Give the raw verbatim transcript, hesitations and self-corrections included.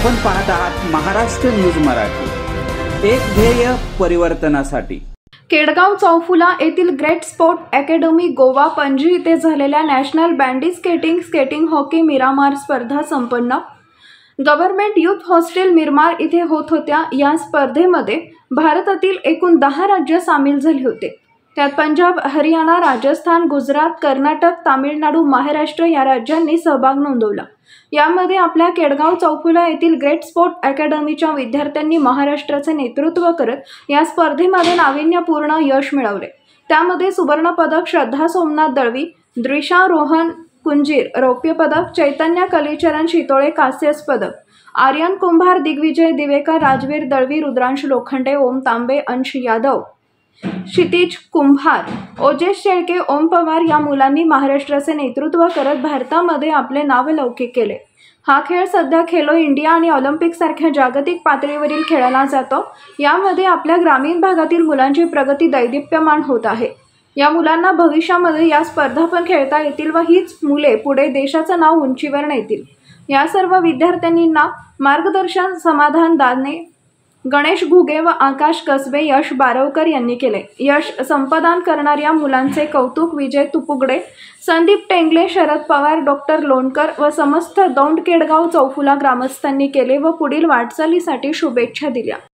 आपण पाहत आहात महाराष्ट्र न्यूज मराठी, एक ध्येय परिवर्तनासाठी। केडगाव चौफुला येथील great sport academy Goa Panaji येथे झालेल्या national bandy skating skating hockey Miramar स्पर्धा संपन्न। गव्हर्नमेंट युथ हॉस्टेल मिरमार इथे होत होत्या। या स्पर्धेमध्ये भारतातील एकूण दहा राज्य सामील झाले होते। त्यात पंजाब, हरियाणा, राजस्थान, गुजरात, कर्नाटक, तामिळनाडू, महाराष्ट्र या राज्यांनी सहभाग नोंदवला। यामध्ये आपल्या केडगाव चौफुला येथील ग्रेट स्पोर्ट अकॅडमीच्या विद्यार्थ्यांनी महाराष्ट्राचे नेतृत्व करत या स्पर्धेमध्ये नाविन्यपूर्ण यश मिळवले। त्यामध्ये सुवर्ण पदक श्रद्धा सोमनाथ दळवी, द्विषा रोहन कुंजीर रौप्य पदक, चैतन्य कलीचरण शितोळे कांस्य पदक, आर्यन कुंभार, दिग्विजय दिवेकर, राजवीर दळवी, रुद्रांश लोखंडे, ओम तांबे, अंश यादव, क्षितिज कुंभार, ओजेश शेळके, ओम पवार या मुलांनी महाराष्ट्राचे नेतृत्व करत भारतामध्ये आपले नाव लौकिक केले। हा खेळ सध्या खेलो इंडिया आणि ऑलिम्पिक सारख्या जागतिक पातळीवरील खेळला जातो। यामध्ये आपल्या ग्रामीण भागातील मुलांची प्रगती दैदिप्यमान होत आहे। या मुलांना भविष्यामध्ये या स्पर्धा पण खेळता येतील व हीच मुले पुढे देशाचं नाव उंचीवर नेतील। या सर्व विद्यार्थ्यांना मार्गदर्शन समाधान दाने, गणेश घुगे व आकाश कसबे, यश बारवकर यांनी केले। यश संपादन करणाऱ्या मुलांचे कौतुक विजय तुपुगडे, संदीप टेंगले, शरद पवार, डॉक्टर लोणकर व समस्त दौंड केडगाव चौफुला ग्रामस्थांनी केले व पुढील वाटचालीसाठी शुभेच्छा दिल्या।